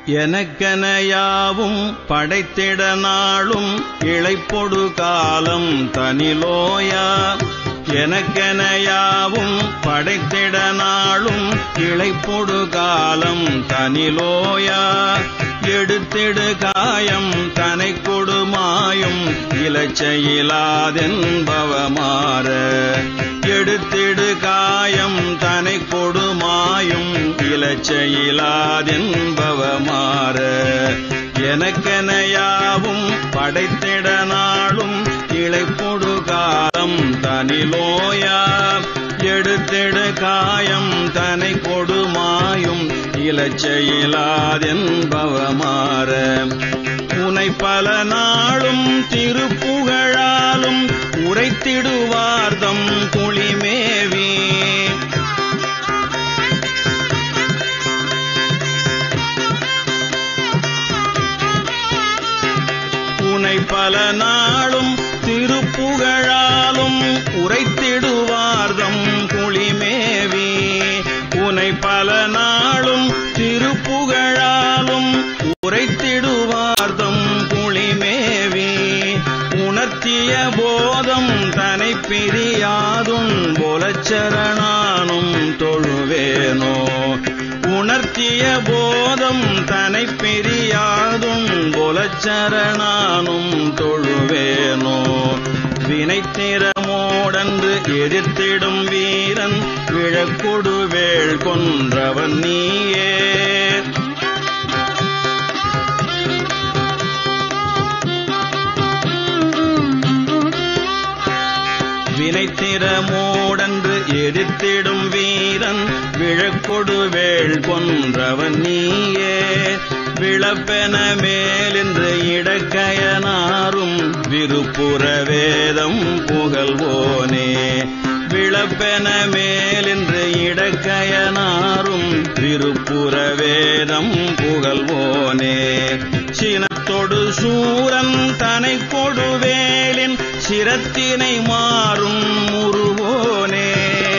எனக்கென யாவும் படைத்திட நாளும் இளைப்பொடு காலம் தனிலோயா. எனக்கென யாவும் படைத்திட நாளும் இளைப்பொடு காலம் தனிலோயா. எடுத்திடு காயம் தனை கொடுமாயும் இலச்சையிலாதென்பவமாற. எடுத்திடு காயம் தனை கொடுமாயும் இலச்சையிலாதென்பவமாற. எனக்கென யாவும் படைத்திட நாளும் இளைப்பொடு காலம் தனிலோயா. எடுத்திடு காயம் தனை கொடுமாயும் இலச்சையிலாதென்பவமாற. உனை பல நாளும் திருப்புகழாலும் உரைத்திடுவார்தம் குளிமேவி. உனை பல நாளும் திருப்புகழாலும் உரைத்திடுவார்தம் குளிமேவி. உனை பல நாளும் திருப்புகழாலும் உரைத்திடுவார்தம் குளிமேவி. உணர்த்திய போதம் தனை பிரியாதும் போலச்சரணானும் தொழுவேனோ. உணர்த்திய போதம் தனை பிரியாதும் போலச்சரணானும் தொழுவேனோ. வினைத்திறமோடன்று எதிர்த்திடும் வீரன் விழக்கொடுவேள் கொன்றவன் நீயே. வினைத்திறமோடன்று எதிர்த்திடும் வீரன் விழக்கொடுவேள் கொன்றவன் நீயே. விளப்பென மேலென்று இடக்கயனாரும் விருப்புற வேதம் புகழ்வோனே. விளப்பென மேலென்று இடக்கயனாரும் விருப்புற வேதம் புகழ்வோனே. சினத்தொடு சூரன் தனை கொடுவேலின் சிரத்தினை மாறும் முருகோனே.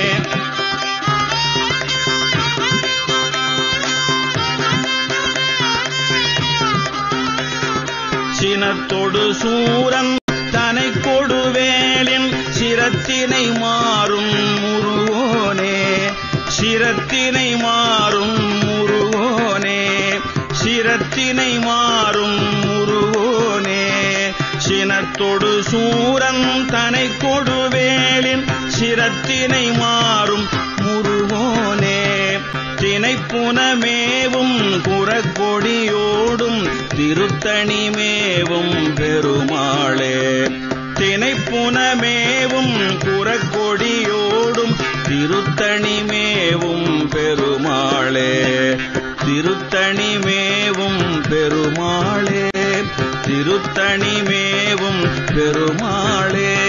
சினத்தொடு சூரன் தனை கொடுவேலின் சிரத்தினை மாறும் முருகோனே. சிரத்தினை மாறும் முருகோனே. சிரத்தினை மாறும் முருகோனே. சினத்தொடு சூரன் தனை கொடுவேலின் சிரத்தினை மாறும் முருகோனே. தினைப்புனமேவும் குறக்கொடியோடும் திருத்தணிமேவும் பெருமாளே. தினைப்புனமேவும் குறக்கொடியோடும் திருத்தணிமேவும் பெருமாளே. திருத்தணிமேவும் பெருமாளே. திருத்தணிமேவும் பெருமாளே.